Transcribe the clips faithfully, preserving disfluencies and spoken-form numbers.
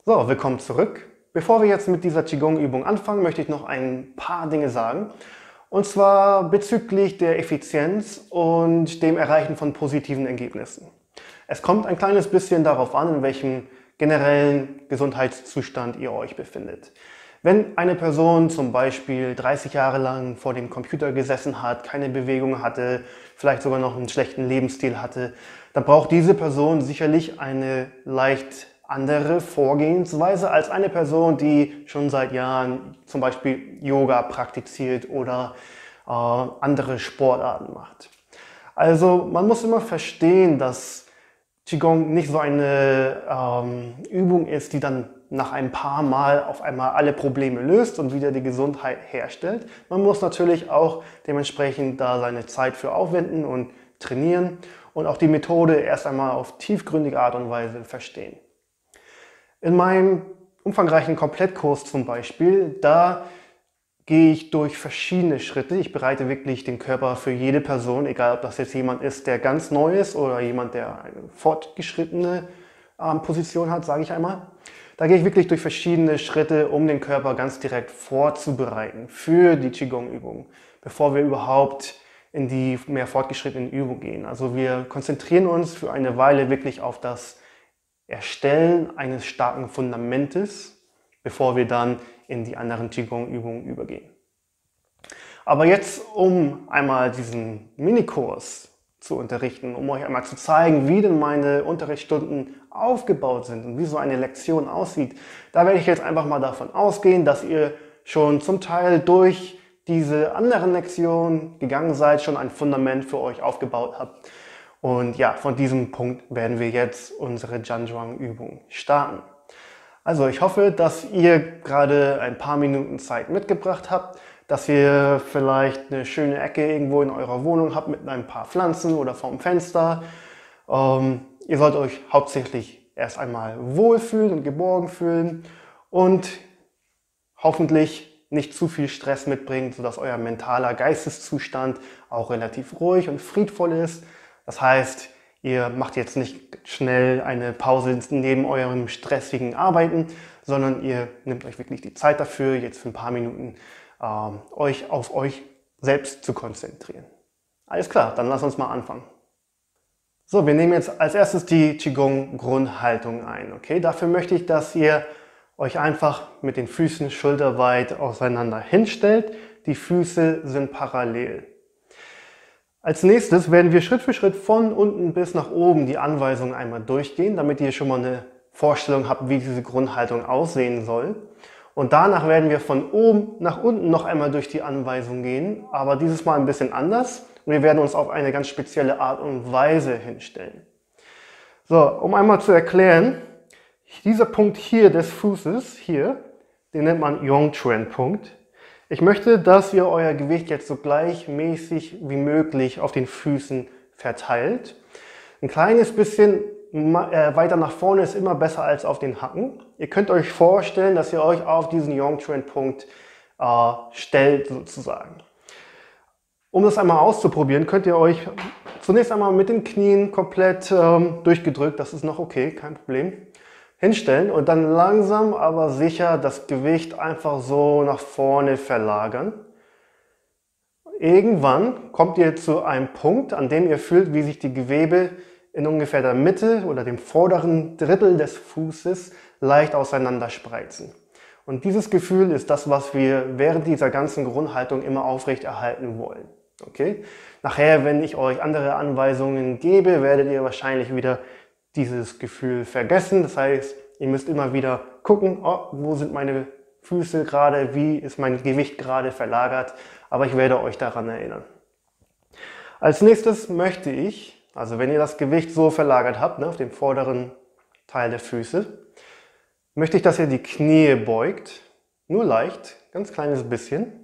So, willkommen zurück. Bevor wir jetzt mit dieser Qigong-Übung anfangen, möchte ich noch ein paar Dinge sagen. Und zwar bezüglich der Effizienz und dem Erreichen von positiven Ergebnissen. Es kommt ein kleines bisschen darauf an, in welchem generellen Gesundheitszustand ihr euch befindet. Wenn eine Person zum Beispiel dreißig Jahre lang vor dem Computer gesessen hat, keine Bewegung hatte, vielleicht sogar noch einen schlechten Lebensstil hatte, dann braucht diese Person sicherlich eine leicht andere Vorgehensweise als eine Person, die schon seit Jahren zum Beispiel Yoga praktiziert oder äh, andere Sportarten macht. Also man muss immer verstehen, dass Qigong nicht so eine ähm, Übung ist, die dann nach ein paar Mal auf einmal alle Probleme löst und wieder die Gesundheit herstellt. Man muss natürlich auch dementsprechend da seine Zeit für aufwenden und trainieren und auch die Methode erst einmal auf tiefgründige Art und Weise verstehen. In meinem umfangreichen Komplettkurs zum Beispiel, da gehe ich durch verschiedene Schritte. Ich bereite wirklich den Körper für jede Person, egal ob das jetzt jemand ist, der ganz neu ist oder jemand, der eine fortgeschrittene ähm, Position hat, sage ich einmal. Da gehe ich wirklich durch verschiedene Schritte, um den Körper ganz direkt vorzubereiten für die Qigong-Übung, bevor wir überhaupt in die mehr fortgeschrittenen Übungen gehen. Also wir konzentrieren uns für eine Weile wirklich auf das Erstellen eines starken Fundamentes, bevor wir dann in die anderen Qigong-Übungen übergehen. Aber jetzt, um einmal diesen Minikurs zu unterrichten, um euch einmal zu zeigen, wie denn meine Unterrichtsstunden aufgebaut sind und wie so eine Lektion aussieht, da werde ich jetzt einfach mal davon ausgehen, dass ihr schon zum Teil durch diese anderen Lektionen gegangen seid, schon ein Fundament für euch aufgebaut habt. Und ja, von diesem Punkt werden wir jetzt unsere Jianzhuang-Übung starten. Also ich hoffe, dass ihr gerade ein paar Minuten Zeit mitgebracht habt, dass ihr vielleicht eine schöne Ecke irgendwo in eurer Wohnung habt mit ein paar Pflanzen oder vorm Fenster. Ähm, ihr sollt euch hauptsächlich erst einmal wohlfühlen und geborgen fühlen und hoffentlich nicht zu viel Stress mitbringen, sodass euer mentaler Geisteszustand auch relativ ruhig und friedvoll ist. Das heißt, ihr macht jetzt nicht schnell eine Pause neben eurem stressigen Arbeiten, sondern ihr nehmt euch wirklich die Zeit dafür, jetzt für ein paar Minuten ähm, euch auf euch selbst zu konzentrieren. Alles klar, dann lasst uns mal anfangen. So, wir nehmen jetzt als erstes die Qigong-Grundhaltung ein. Okay? Dafür möchte ich, dass ihr euch einfach mit den Füßen schulterweit auseinander hinstellt. Die Füße sind parallel. Als nächstes werden wir Schritt für Schritt von unten bis nach oben die Anweisungen einmal durchgehen, damit ihr schon mal eine Vorstellung habt, wie diese Grundhaltung aussehen soll. Und danach werden wir von oben nach unten noch einmal durch die Anweisungen gehen, aber dieses Mal ein bisschen anders. Und wir werden uns auf eine ganz spezielle Art und Weise hinstellen. So, um einmal zu erklären, dieser Punkt hier des Fußes, hier, den nennt man Yongquan-Punkt. Ich möchte, dass ihr euer Gewicht jetzt so gleichmäßig wie möglich auf den Füßen verteilt. Ein kleines bisschen weiter nach vorne ist immer besser als auf den Hacken. Ihr könnt euch vorstellen, dass ihr euch auf diesen Yongquan-Punkt äh, stellt sozusagen. Um das einmal auszuprobieren, könnt ihr euch zunächst einmal mit den Knien komplett ähm, durchgedrückt, das ist noch okay, kein Problem, hinstellen und dann langsam, aber sicher das Gewicht einfach so nach vorne verlagern. Irgendwann kommt ihr zu einem Punkt, an dem ihr fühlt, wie sich die Gewebe in ungefähr der Mitte oder dem vorderen Drittel des Fußes leicht auseinander spreizen. Und dieses Gefühl ist das, was wir während dieser ganzen Grundhaltung immer aufrechterhalten wollen. Okay? Nachher, wenn ich euch andere Anweisungen gebe, werdet ihr wahrscheinlich wieder dieses Gefühl vergessen. Das heißt, ihr müsst immer wieder gucken, oh, wo sind meine Füße gerade, wie ist mein Gewicht gerade verlagert, aber ich werde euch daran erinnern. Als nächstes möchte ich, also wenn ihr das Gewicht so verlagert habt, ne, auf dem vorderen Teil der Füße, möchte ich, dass ihr die Knie beugt, nur leicht, ganz kleines bisschen.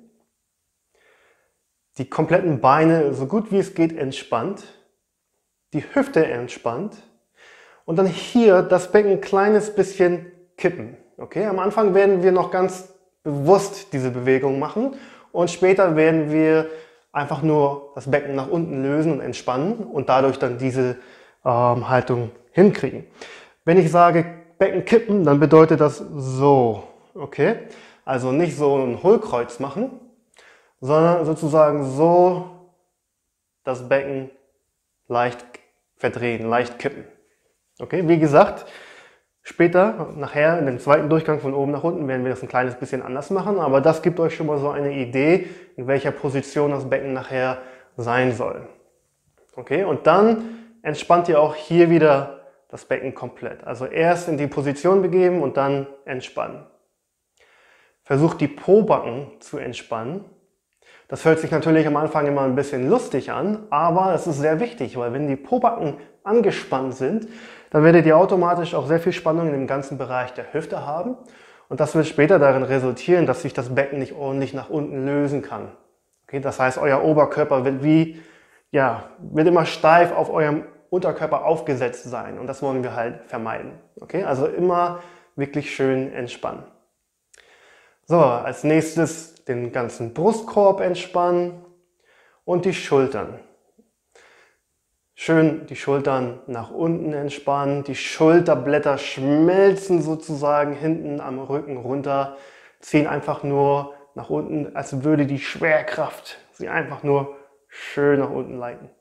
Die kompletten Beine so gut wie es geht entspannt, die Hüfte entspannt. Und dann hier das Becken ein kleines bisschen kippen. Okay? Am Anfang werden wir noch ganz bewusst diese Bewegung machen und später werden wir einfach nur das Becken nach unten lösen und entspannen und dadurch dann diese ähm, Haltung hinkriegen. Wenn ich sage Becken kippen, dann bedeutet das so, okay? Also nicht so ein Hohlkreuz machen, sondern sozusagen so das Becken leicht verdrehen, leicht kippen. Okay, wie gesagt, später, nachher in dem zweiten Durchgang von oben nach unten werden wir das ein kleines bisschen anders machen, aber das gibt euch schon mal so eine Idee, in welcher Position das Becken nachher sein soll. Okay, und dann entspannt ihr auch hier wieder das Becken komplett. Also erst in die Position begeben und dann entspannen. Versucht die Pobacken zu entspannen. Das hört sich natürlich am Anfang immer ein bisschen lustig an, aber es ist sehr wichtig, weil wenn die Pobacken angespannt sind, dann werdet ihr automatisch auch sehr viel Spannung in dem ganzen Bereich der Hüfte haben. Und das wird später darin resultieren, dass sich das Becken nicht ordentlich nach unten lösen kann. Okay, das heißt, euer Oberkörper wird wie, ja, wird immer steif auf eurem Unterkörper aufgesetzt sein. Und das wollen wir halt vermeiden. Okay, also immer wirklich schön entspannen. So, als nächstes den ganzen Brustkorb entspannen und die Schultern. Schön die Schultern nach unten entspannen, die Schulterblätter schmelzen sozusagen hinten am Rücken runter, ziehen einfach nur nach unten, als würde die Schwerkraft sie einfach nur schön nach unten leiten.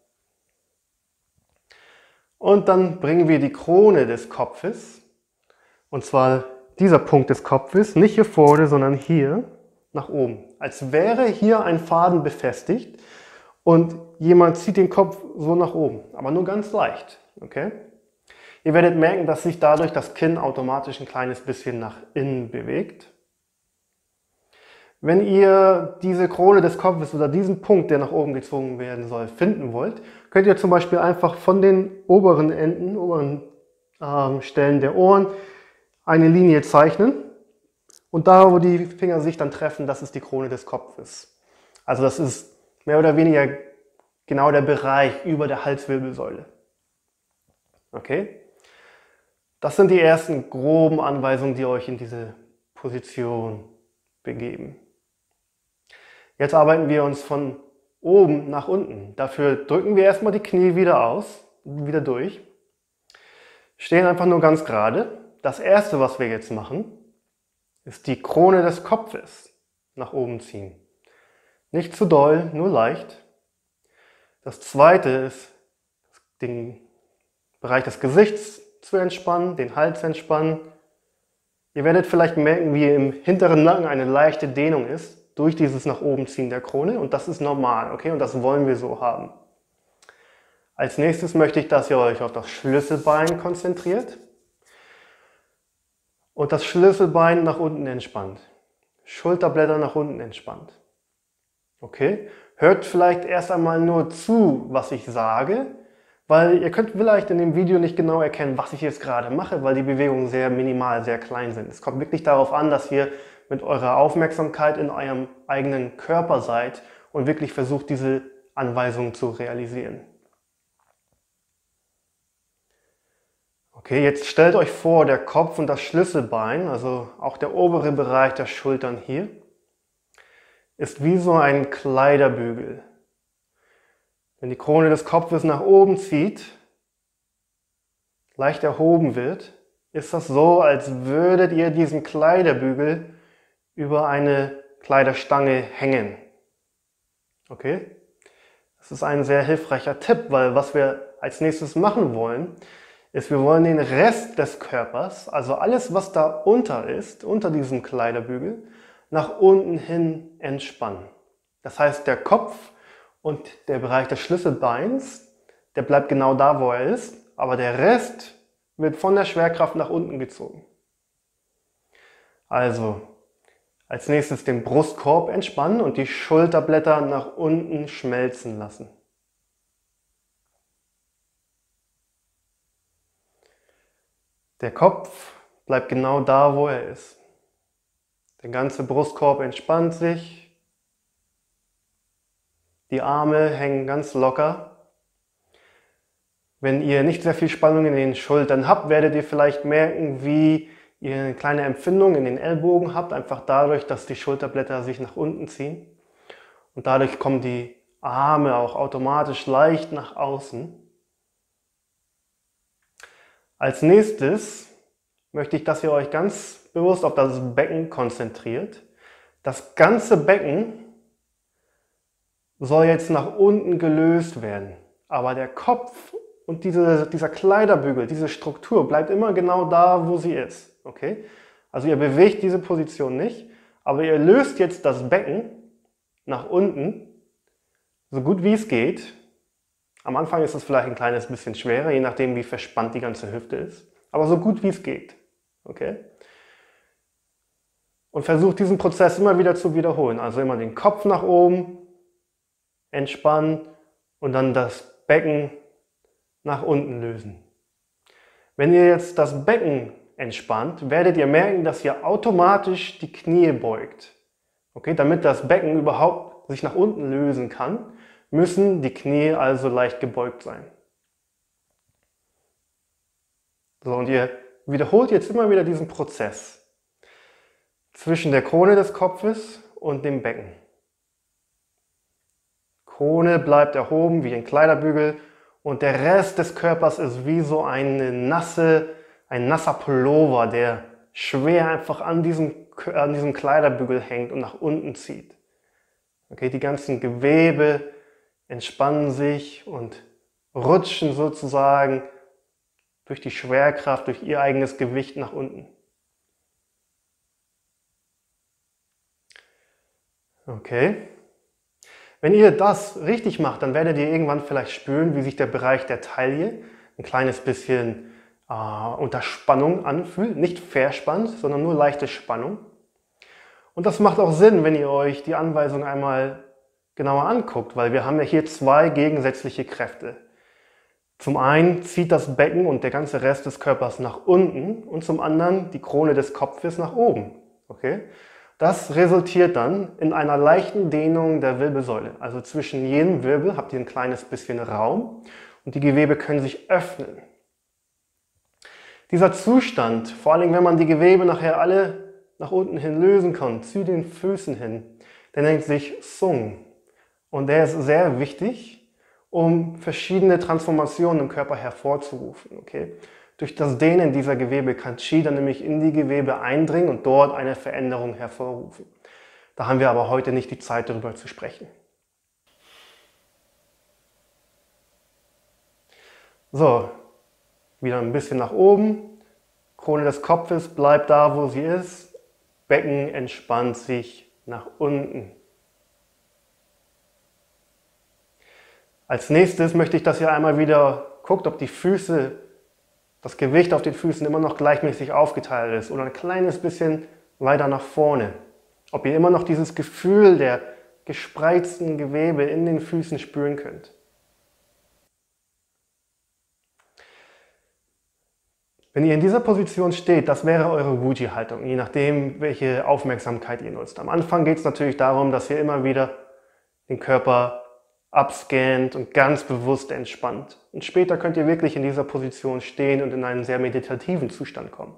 Und dann bringen wir die Krone des Kopfes, und zwar dieser Punkt des Kopfes, nicht hier vorne, sondern hier nach oben. Als wäre hier ein Faden befestigt und jemand zieht den Kopf so nach oben, aber nur ganz leicht. Okay? Ihr werdet merken, dass sich dadurch das Kinn automatisch ein kleines bisschen nach innen bewegt. Wenn ihr diese Krone des Kopfes oder diesen Punkt, der nach oben gezogen werden soll, finden wollt, könnt ihr zum Beispiel einfach von den oberen Enden, oberen ähm, Stellen der Ohren eine Linie zeichnen. Und da, wo die Finger sich dann treffen, das ist die Krone des Kopfes. Also das ist mehr oder weniger genau der Bereich über der Halswirbelsäule. Okay? Das sind die ersten groben Anweisungen, die euch in diese Position begeben. Jetzt arbeiten wir uns von oben nach unten. Dafür drücken wir erstmal die Knie wieder aus, wieder durch. Stehen einfach nur ganz gerade. Das erste, was wir jetzt machen, ist die Krone des Kopfes nach oben ziehen. Nicht zu doll, nur leicht. Das zweite ist, den Bereich des Gesichts zu entspannen, den Hals entspannen. Ihr werdet vielleicht merken, wie im hinteren Nacken eine leichte Dehnung ist durch dieses nach oben ziehen der Krone, und das ist normal, okay? Und das wollen wir so haben. Als nächstes möchte ich, dass ihr euch auf das Schlüsselbein konzentriert und das Schlüsselbein nach unten entspannt. Schulterblätter nach unten entspannt. Okay? Hört vielleicht erst einmal nur zu, was ich sage, weil ihr könnt vielleicht in dem Video nicht genau erkennen, was ich jetzt gerade mache, weil die Bewegungen sehr minimal, sehr klein sind. Es kommt wirklich darauf an, dass ihr mit eurer Aufmerksamkeit in eurem eigenen Körper seid und wirklich versucht, diese Anweisungen zu realisieren. Okay, jetzt stellt euch vor, der Kopf und das Schlüsselbein, also auch der obere Bereich der Schultern hier, ist wie so ein Kleiderbügel. Wenn die Krone des Kopfes nach oben zieht, leicht erhoben wird, ist das so, als würdet ihr diesen Kleiderbügel über eine Kleiderstange hängen. Okay? Das ist ein sehr hilfreicher Tipp, weil was wir als nächstes machen wollen, ist, wir wollen den Rest des Körpers, also alles, was da unter ist, unter diesem Kleiderbügel, nach unten hin entspannen. Das heißt, der Kopf und der Bereich des Schlüsselbeins, der bleibt genau da, wo er ist, aber der Rest wird von der Schwerkraft nach unten gezogen. Also, als nächstes den Brustkorb entspannen und die Schulterblätter nach unten schmelzen lassen. Der Kopf bleibt genau da, wo er ist. Der ganze Brustkorb entspannt sich. Die Arme hängen ganz locker. Wenn ihr nicht sehr viel Spannung in den Schultern habt, werdet ihr vielleicht merken, wie ihr eine kleine Empfindung in den Ellbogen habt, einfach dadurch, dass die Schulterblätter sich nach unten ziehen. Und dadurch kommen die Arme auch automatisch leicht nach außen. Als nächstes möchte ich, dass ihr euch ganz bewusst auf das Becken konzentriert. Das ganze Becken soll jetzt nach unten gelöst werden, aber der Kopf und diese, dieser Kleiderbügel, diese Struktur bleibt immer genau da, wo sie ist. Okay? Also ihr bewegt diese Position nicht, aber ihr löst jetzt das Becken nach unten, so gut wie es geht. Am Anfang ist es vielleicht ein kleines bisschen schwerer, je nachdem wie verspannt die ganze Hüfte ist, aber so gut wie es geht. Okay? Und versucht diesen Prozess immer wieder zu wiederholen. Also immer den Kopf nach oben, entspannen und dann das Becken nach unten lösen. Wenn ihr jetzt das Becken entspannt, werdet ihr merken, dass ihr automatisch die Knie beugt. Okay, damit das Becken überhaupt sich nach unten lösen kann, müssen die Knie also leicht gebeugt sein. So, und ihr wiederholt jetzt immer wieder diesen Prozess zwischen der Krone des Kopfes und dem Becken. Krone bleibt erhoben wie ein Kleiderbügel und der Rest des Körpers ist wie so eine nasse, ein nasser Pullover, der schwer einfach an diesem, an diesem Kleiderbügel hängt und nach unten zieht. Okay, die ganzen Gewebe entspannen sich und rutschen sozusagen durch die Schwerkraft, durch ihr eigenes Gewicht nach unten. Okay. Wenn ihr das richtig macht, dann werdet ihr irgendwann vielleicht spüren, wie sich der Bereich der Taille ein kleines bisschen äh, unter Spannung anfühlt. Nicht verspannt, sondern nur leichte Spannung. Und das macht auch Sinn, wenn ihr euch die Anweisung einmal genauer anguckt, weil wir haben ja hier zwei gegensätzliche Kräfte. Zum einen zieht das Becken und der ganze Rest des Körpers nach unten und zum anderen die Krone des Kopfes nach oben. Okay? Das resultiert dann in einer leichten Dehnung der Wirbelsäule. Also zwischen jedem Wirbel habt ihr ein kleines bisschen Raum und die Gewebe können sich öffnen. Dieser Zustand, vor allem wenn man die Gewebe nachher alle nach unten hin lösen kann, zu den Füßen hin, der nennt sich Sung. Und der ist sehr wichtig, um verschiedene Transformationen im Körper hervorzurufen. Okay? Durch das Dehnen dieser Gewebe kann Qi dann nämlich in die Gewebe eindringen und dort eine Veränderung hervorrufen. Da haben wir aber heute nicht die Zeit, darüber zu sprechen. So, wieder ein bisschen nach oben. Krone des Kopfes bleibt da, wo sie ist. Becken entspannt sich nach unten. Als nächstes möchte ich, dass ihr einmal wieder guckt, ob die Füße, das Gewicht auf den Füßen immer noch gleichmäßig aufgeteilt ist oder ein kleines bisschen weiter nach vorne. Ob ihr immer noch dieses Gefühl der gespreizten Gewebe in den Füßen spüren könnt. Wenn ihr in dieser Position steht, das wäre eure Wuji-Haltung, je nachdem, welche Aufmerksamkeit ihr nutzt. Am Anfang geht es natürlich darum, dass ihr immer wieder den Körper abscannt und ganz bewusst entspannt. Und später könnt ihr wirklich in dieser Position stehen und in einen sehr meditativen Zustand kommen.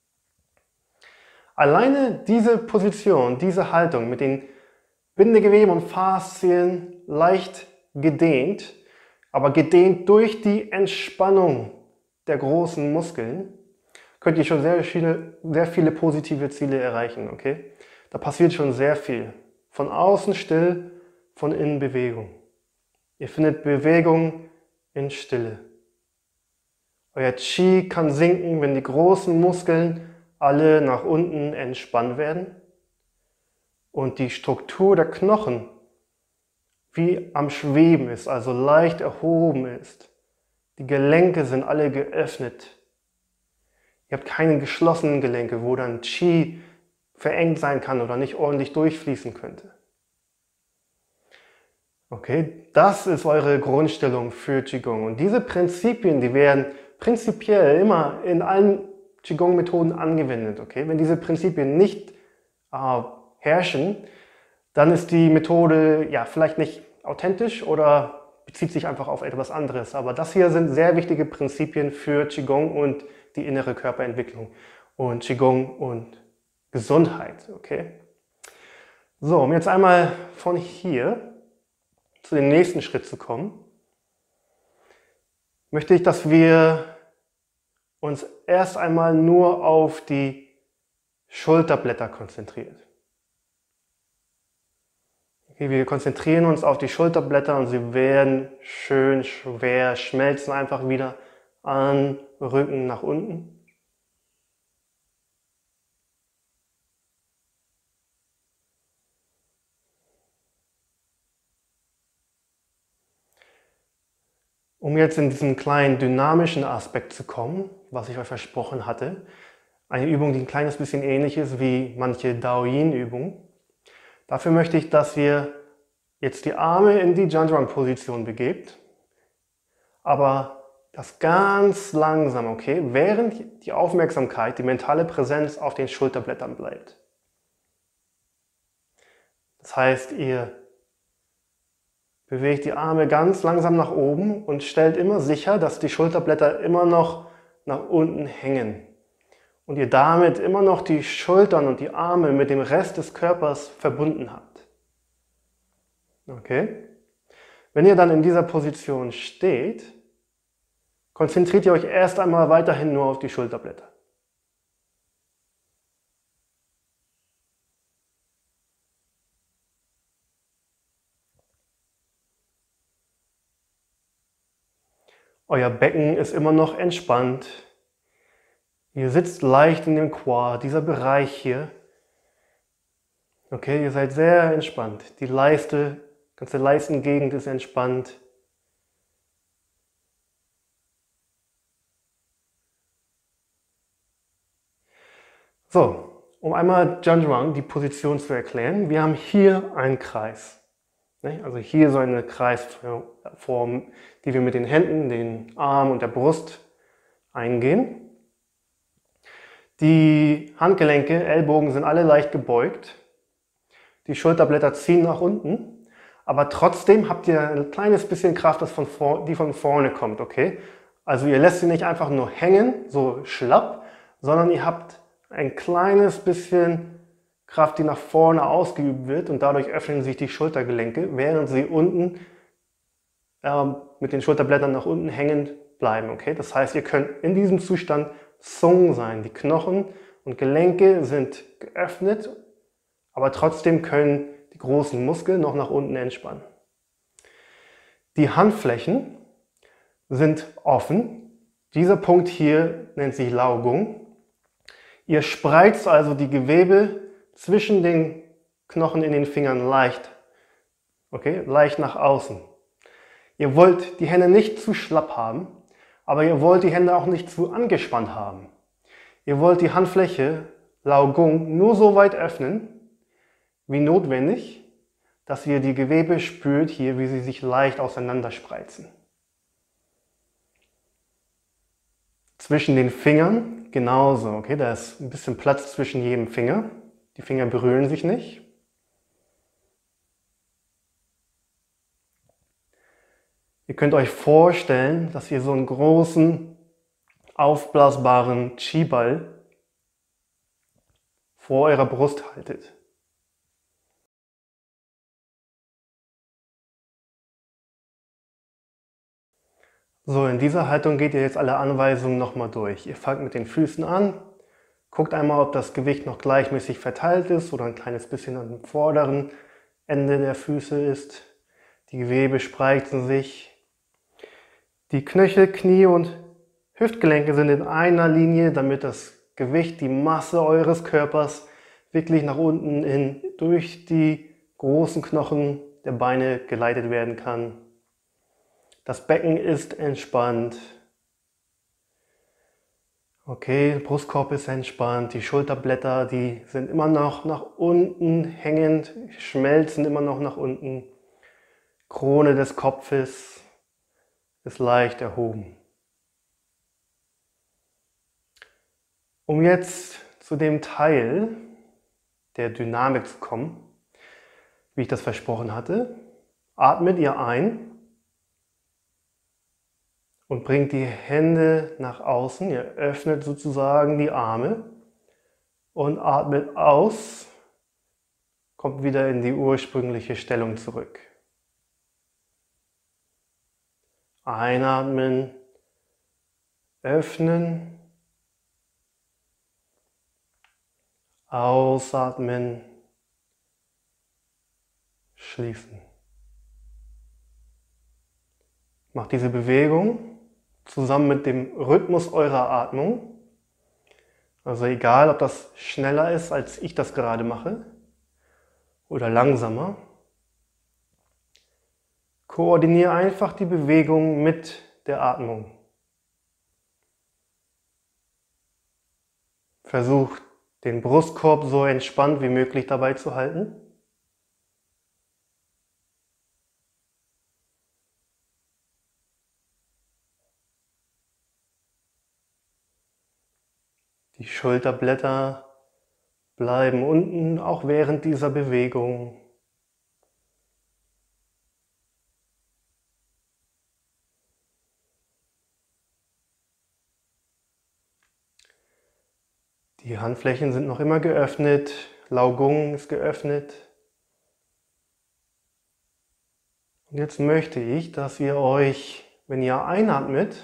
Alleine diese Position, diese Haltung mit den Bindegeweben und Faszien leicht gedehnt, aber gedehnt durch die Entspannung der großen Muskeln, könnt ihr schon sehr viele, sehr viele positive Ziele erreichen. Okay? Da passiert schon sehr viel. Von außen still, von innen Bewegung. Ihr findet Bewegung in Stille. Euer Qi kann sinken, wenn die großen Muskeln alle nach unten entspannt werden und die Struktur der Knochen wie am Schweben ist, also leicht erhoben ist. Die Gelenke sind alle geöffnet. Ihr habt keine geschlossenen Gelenke, wo dann Qi verengt sein kann oder nicht ordentlich durchfließen könnte. Okay, das ist eure Grundstellung für Qigong. Und diese Prinzipien, die werden prinzipiell immer in allen Qigong-Methoden angewendet. Okay? Wenn diese Prinzipien nicht äh, herrschen, dann ist die Methode ja vielleicht nicht authentisch oder bezieht sich einfach auf etwas anderes. Aber das hier sind sehr wichtige Prinzipien für Qigong und die innere Körperentwicklung und Qigong und Gesundheit. Okay? So, um jetzt einmal von hier zu dem nächsten Schritt zu kommen, möchte ich, dass wir uns erst einmal nur auf die Schulterblätter konzentriert. Okay, wir konzentrieren uns auf die Schulterblätter und sie werden schön schwer, schmelzen einfach wieder an Rücken nach unten. Um jetzt in diesen kleinen dynamischen Aspekt zu kommen, was ich euch versprochen hatte, eine Übung, die ein kleines bisschen ähnlich ist wie manche Daoyin-Übungen. Dafür möchte ich, dass ihr jetzt die Arme in die Jandrang-Position begebt, aber das ganz langsam, okay, während die Aufmerksamkeit, die mentale Präsenz auf den Schulterblättern bleibt. Das heißt, ihr bewegt die Arme ganz langsam nach oben und stellt immer sicher, dass die Schulterblätter immer noch nach unten hängen und ihr damit immer noch die Schultern und die Arme mit dem Rest des Körpers verbunden habt. Okay? Wenn ihr dann in dieser Position steht, konzentriert ihr euch erst einmal weiterhin nur auf die Schulterblätter. Euer Becken ist immer noch entspannt. Ihr sitzt leicht in dem Quad, dieser Bereich hier. Okay, ihr seid sehr entspannt. Die Leiste, ganze Leistengegend ist entspannt. So, um einmal Jandrang, die Position zu erklären. Wir haben hier einen Kreis. Also hier so eine Kreisform, die wir mit den Händen, den Armen und der Brust eingehen. Die Handgelenke, Ellbogen sind alle leicht gebeugt. Die Schulterblätter ziehen nach unten. Aber trotzdem habt ihr ein kleines bisschen Kraft, das von vor, die von vorne kommt, okay? Also ihr lässt sie nicht einfach nur hängen, so schlapp, sondern ihr habt ein kleines bisschen Kraft, die nach vorne ausgeübt wird und dadurch öffnen sich die Schultergelenke, während sie unten äh, mit den Schulterblättern nach unten hängend bleiben. Okay? Das heißt, ihr könnt in diesem Zustand Sung sein. Die Knochen und Gelenke sind geöffnet, aber trotzdem können die großen Muskeln noch nach unten entspannen. Die Handflächen sind offen. Dieser Punkt hier nennt sich Laogung. Ihr spreizt also die Gewebe zwischen den Knochen in den Fingern leicht, okay, leicht nach außen. Ihr wollt die Hände nicht zu schlapp haben, aber ihr wollt die Hände auch nicht zu angespannt haben. Ihr wollt die Handfläche, Laogung, nur so weit öffnen, wie notwendig, dass ihr die Gewebe spürt hier, wie sie sich leicht auseinanderspreizen. Zwischen den Fingern genauso, okay, da ist ein bisschen Platz zwischen jedem Finger. Die Finger berühren sich nicht. Ihr könnt euch vorstellen, dass ihr so einen großen, aufblasbaren Chi-Ball vor eurer Brust haltet. So, in dieser Haltung geht ihr jetzt alle Anweisungen nochmal durch. Ihr fangt mit den Füßen an. Guckt einmal, ob das Gewicht noch gleichmäßig verteilt ist oder ein kleines bisschen an dem vorderen Ende der Füße ist. Die Gewebe spreizen sich. Die Knöchel, Knie und Hüftgelenke sind in einer Linie, damit das Gewicht, die Masse eures Körpers wirklich nach unten hin durch die großen Knochen der Beine geleitet werden kann. Das Becken ist entspannt. Okay, der Brustkorb ist entspannt, die Schulterblätter, die sind immer noch nach unten hängend, schmelzen immer noch nach unten. Krone des Kopfes ist leicht erhoben. Um jetzt zu dem Teil der Dynamik zu kommen, wie ich das versprochen hatte, atmet ihr ein und bringt die Hände nach außen. Ihr öffnet sozusagen die Arme und atmet aus, kommt wieder in die ursprüngliche Stellung zurück. Einatmen, öffnen Ausatmen, schließen. Macht diese Bewegung zusammen mit dem Rhythmus eurer Atmung. Also egal, ob das schneller ist, als ich das gerade mache, oder langsamer. Koordiniere einfach die Bewegung mit der Atmung. Versuch, den Brustkorb so entspannt wie möglich dabei zu halten. Die Schulterblätter bleiben unten, auch während dieser Bewegung. Die Handflächen sind noch immer geöffnet, Laugung ist geöffnet. Und jetzt möchte ich, dass ihr euch, wenn ihr einatmet,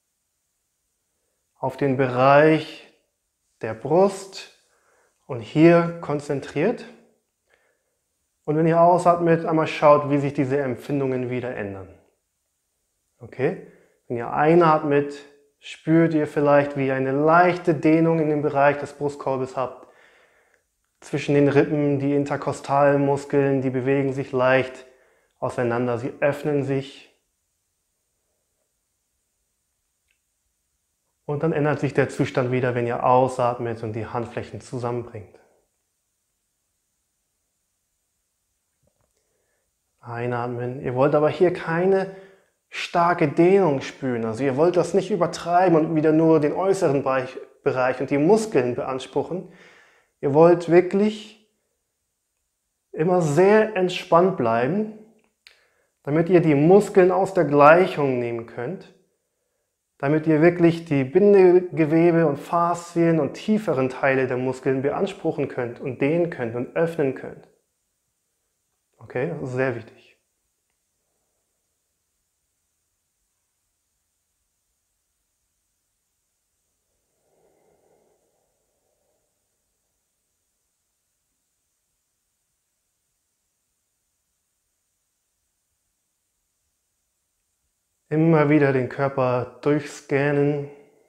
auf den Bereich der Brust und hier konzentriert. Und wenn ihr ausatmet, einmal schaut, wie sich diese Empfindungen wieder ändern. Okay? Wenn ihr einatmet, spürt ihr vielleicht, wie ihr eine leichte Dehnung in dem Bereich des Brustkorbes habt. Zwischen den Rippen, die interkostalen Muskeln, die bewegen sich leicht auseinander, sie öffnen sich. Und dann ändert sich der Zustand wieder, wenn ihr ausatmet und die Handflächen zusammenbringt. Einatmen. Ihr wollt aber hier keine starke Dehnung spüren. Also ihr wollt das nicht übertreiben und wieder nur den äußeren Bereich und die Muskeln beanspruchen. Ihr wollt wirklich immer sehr entspannt bleiben, damit ihr die Muskeln aus der Gleichung nehmen könnt, damit ihr wirklich die Bindegewebe und Faszien und tieferen Teile der Muskeln beanspruchen könnt und dehnen könnt und öffnen könnt. Okay, das ist sehr wichtig. Immer wieder den Körper durchscannen,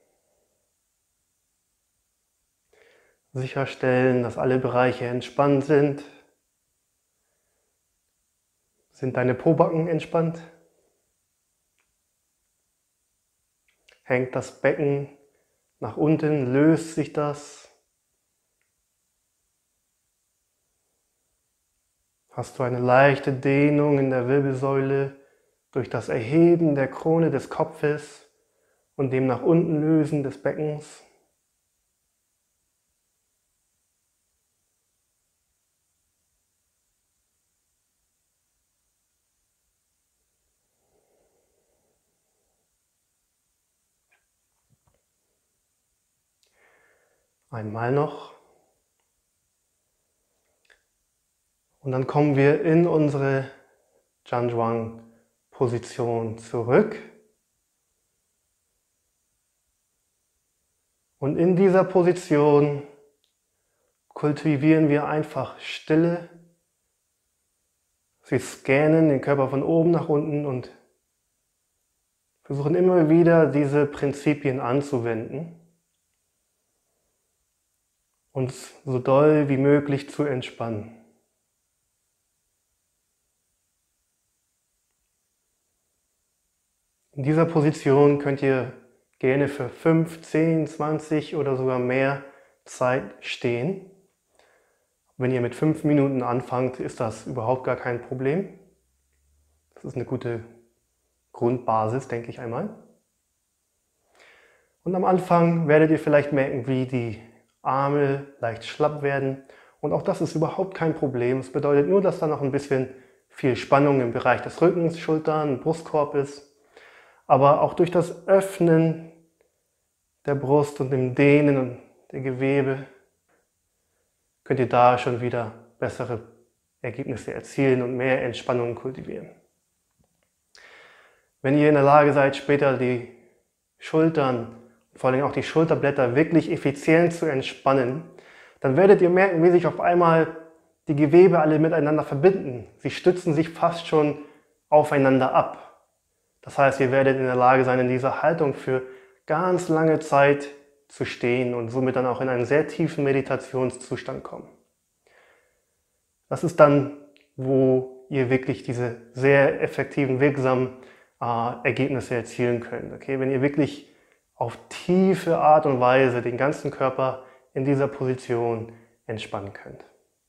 sicherstellen, dass alle Bereiche entspannt sind. Sind deine Pobacken entspannt? Hängt das Becken nach unten? Löst sich das? Hast du eine leichte Dehnung in der Wirbelsäule durch das Erheben der Krone des Kopfes und dem nach unten lösen des Beckens? Einmal noch. Und dann kommen wir in unsere Zhanzhuang-Position zurück. Und in dieser Position kultivieren wir einfach Stille. Wir scannen den Körper von oben nach unten und versuchen immer wieder diese Prinzipien anzuwenden. Uns so doll wie möglich zu entspannen. In dieser Position könnt ihr gerne für fünf, zehn, zwanzig oder sogar mehr Zeit stehen. Wenn ihr mit fünf Minuten anfangt, ist das überhaupt gar kein Problem. Das ist eine gute Grundbasis, denke ich einmal. Und am Anfang werdet ihr vielleicht merken, wie die Arme leicht schlapp werden. Und auch das ist überhaupt kein Problem. Es bedeutet nur, dass da noch ein bisschen viel Spannung im Bereich des Rückens, Schultern, Brustkorb ist. Aber auch durch das Öffnen der Brust und dem Dehnen und der Gewebe könnt ihr da schon wieder bessere Ergebnisse erzielen und mehr Entspannung kultivieren. Wenn ihr in der Lage seid, später die Schultern, vor allem auch die Schulterblätter, wirklich effizient zu entspannen, dann werdet ihr merken, wie sich auf einmal die Gewebe alle miteinander verbinden. Sie stützen sich fast schon aufeinander ab. Das heißt, ihr werdet in der Lage sein, in dieser Haltung für ganz lange Zeit zu stehen und somit dann auch in einen sehr tiefen Meditationszustand kommen. Das ist dann, wo ihr wirklich diese sehr effektiven, wirksamen äh, Ergebnisse erzielen könnt. Okay? Wenn ihr wirklich auf tiefe Art und Weise den ganzen Körper in dieser Position entspannen könnt.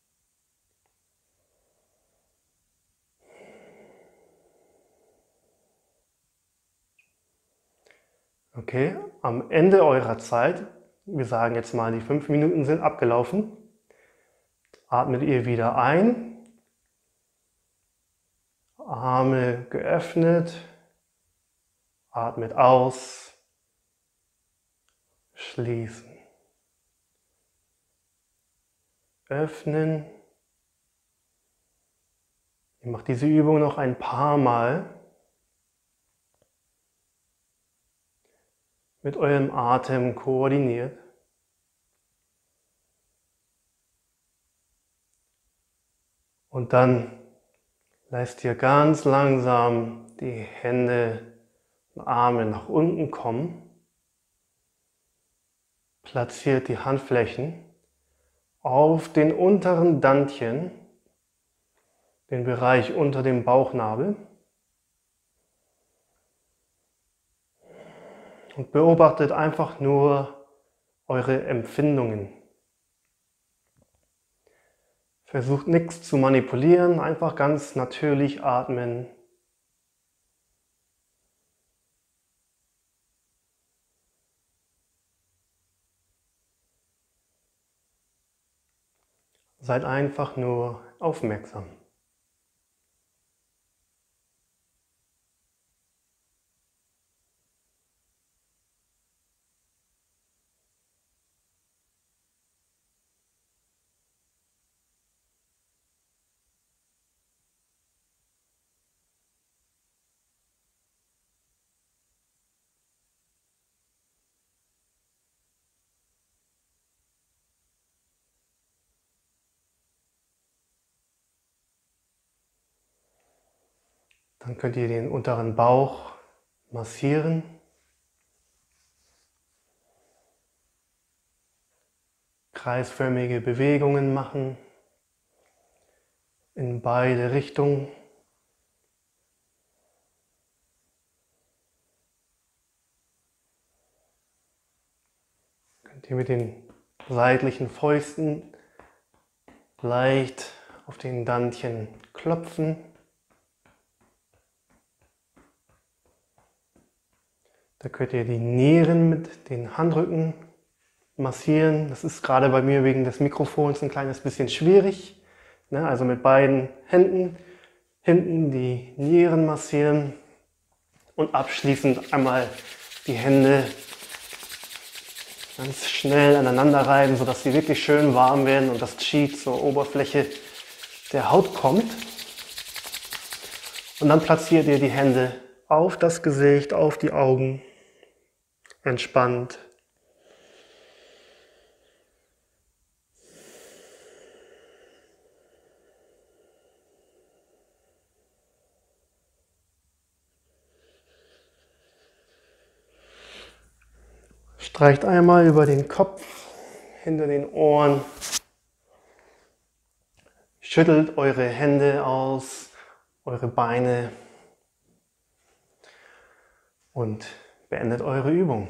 Okay, am Ende eurer Zeit, wir sagen jetzt mal, die fünf Minuten sind abgelaufen, atmet ihr wieder ein, Arme geöffnet, atmet aus, schließen, öffnen. Ihr macht diese Übung noch ein paar Mal mit eurem Atem koordiniert. Und dann lasst ihr ganz langsam die Hände und Arme nach unten kommen. Platziert die Handflächen auf den unteren Dantchen, den Bereich unter dem Bauchnabel. Und beobachtet einfach nur eure Empfindungen. Versucht nichts zu manipulieren, einfach ganz natürlich atmen. Seid einfach nur aufmerksam. Dann könnt ihr den unteren Bauch massieren. Kreisförmige Bewegungen machen in beide Richtungen. Könnt ihr mit den seitlichen Fäusten leicht auf den Dantchen klopfen. Da könnt ihr die Nieren mit den Handrücken massieren. Das ist gerade bei mir wegen des Mikrofons ein kleines bisschen schwierig. Also mit beiden Händen hinten die Nieren massieren und abschließend einmal die Hände ganz schnell aneinander reiben, sodass sie wirklich schön warm werden und das Qi zur Oberfläche der Haut kommt. Und dann platziert ihr die Hände auf das Gesicht, auf die Augen. Entspannt. Streicht einmal über den Kopf, hinter den Ohren. Schüttelt eure Hände aus, eure Beine und beendet eure Übung.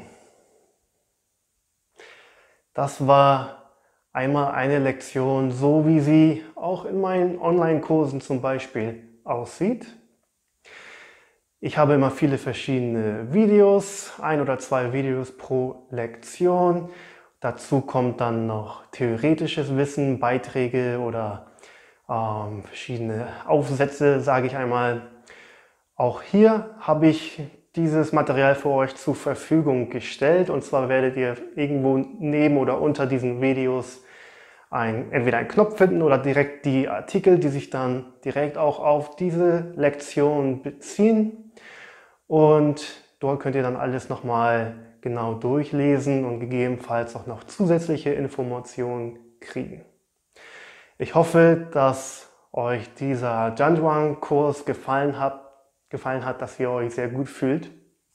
Das war einmal eine Lektion, so wie sie auch in meinen Online-Kursen zum Beispiel aussieht. Ich habe immer viele verschiedene Videos, ein oder zwei Videos pro Lektion. Dazu kommt dann noch theoretisches Wissen, Beiträge oder ähm, verschiedene Aufsätze, sage ich einmal. Auch hier habe ich dieses Material für euch zur Verfügung gestellt, und zwar werdet ihr irgendwo neben oder unter diesen Videos ein, entweder einen Knopf finden oder direkt die Artikel, die sich dann direkt auch auf diese Lektion beziehen, und dort könnt ihr dann alles nochmal genau durchlesen und gegebenenfalls auch noch zusätzliche Informationen kriegen. Ich hoffe, dass euch dieser Zhanzhuang-Kurs gefallen hat, gefallen hat, dass ihr euch sehr gut fühlt.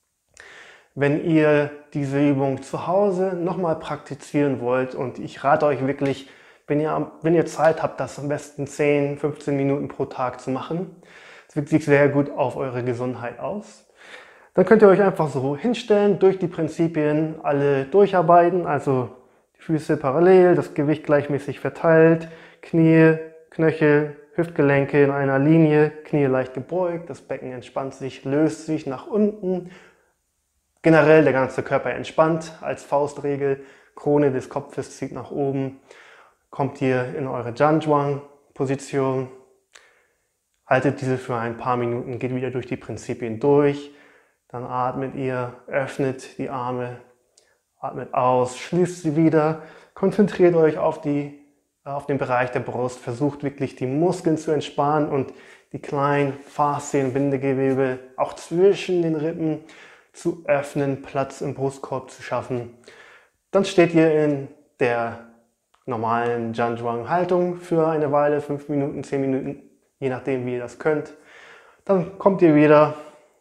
Wenn ihr diese Übung zu Hause nochmal praktizieren wollt, und ich rate euch wirklich, wenn ihr, wenn ihr Zeit habt, das am besten zehn, fünfzehn Minuten pro Tag zu machen, es wirkt sich sehr gut auf eure Gesundheit aus. Dann könnt ihr euch einfach so hinstellen, durch die Prinzipien alle durcharbeiten, also die Füße parallel, das Gewicht gleichmäßig verteilt, Knie, Knöchel, Hüftgelenke in einer Linie, Knie leicht gebeugt, das Becken entspannt sich, löst sich nach unten. Generell der ganze Körper entspannt als Faustregel, Krone des Kopfes zieht nach oben, kommt ihr in eure Zhanzhuang-Position, haltet diese für ein paar Minuten, geht wieder durch die Prinzipien durch, dann atmet ihr, öffnet die Arme, atmet aus, schließt sie wieder, konzentriert euch auf, die, auf den Bereich der Brust, versucht wirklich die Muskeln zu entspannen und die kleinen Faszien, Bindegewebe auch zwischen den Rippen zu öffnen, Platz im Brustkorb zu schaffen. Dann steht ihr in der normalen Zhanzhuang-Haltung für eine Weile, fünf Minuten, zehn Minuten, je nachdem wie ihr das könnt. Dann kommt ihr wieder,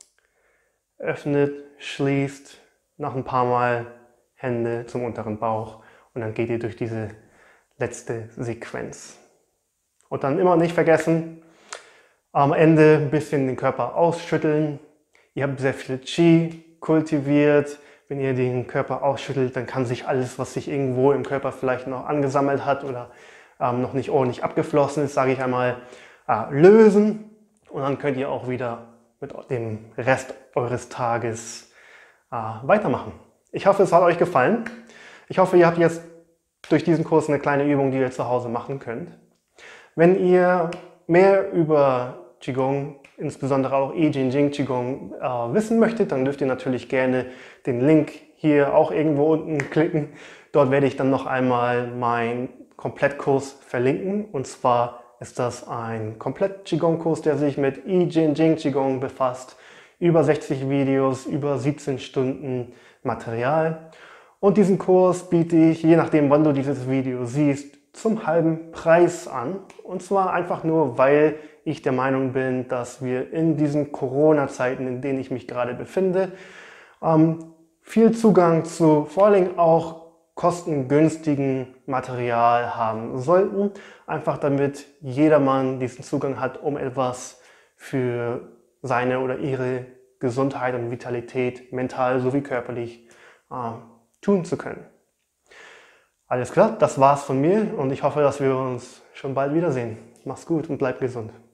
öffnet, schließt, nach ein paar Mal Hände zum unteren Bauch und dann geht ihr durch diese letzte Sequenz. Und dann immer nicht vergessen, am Ende ein bisschen den Körper ausschütteln. Ihr habt sehr viel Qi kultiviert. Wenn ihr den Körper ausschüttelt, dann kann sich alles, was sich irgendwo im Körper vielleicht noch angesammelt hat oder ähm, noch nicht ordentlich abgeflossen ist, sage ich einmal, äh, lösen. Und dann könnt ihr auch wieder mit dem Rest eures Tages äh, weitermachen. Ich hoffe, es hat euch gefallen. Ich hoffe, ihr habt jetzt durch diesen Kurs eine kleine Übung, die ihr zu Hause machen könnt. Wenn ihr mehr über Qigong, insbesondere auch I Ching Jing Qigong äh, wissen möchtet, dann dürft ihr natürlich gerne den Link hier auch irgendwo unten klicken. Dort werde ich dann noch einmal meinen Komplettkurs verlinken. Und zwar ist das ein Komplett-Qigong-Kurs, der sich mit I Ching Jing Qigong befasst. Über sechzig Videos, über siebzehn Stunden Material. Und diesen Kurs biete ich, je nachdem wann du dieses Video siehst, zum halben Preis an. Und zwar einfach nur, weil ich der Meinung bin, dass wir in diesen Corona-Zeiten, in denen ich mich gerade befinde, ähm, viel Zugang zu vor allem auch kostengünstigen Material haben sollten. Einfach damit jedermann diesen Zugang hat, um etwas für seine oder ihre Gesundheit und Vitalität, mental sowie körperlich, äh, tun zu können. Alles klar, das war's von mir und ich hoffe, dass wir uns schon bald wiedersehen. Mach's gut und bleib gesund.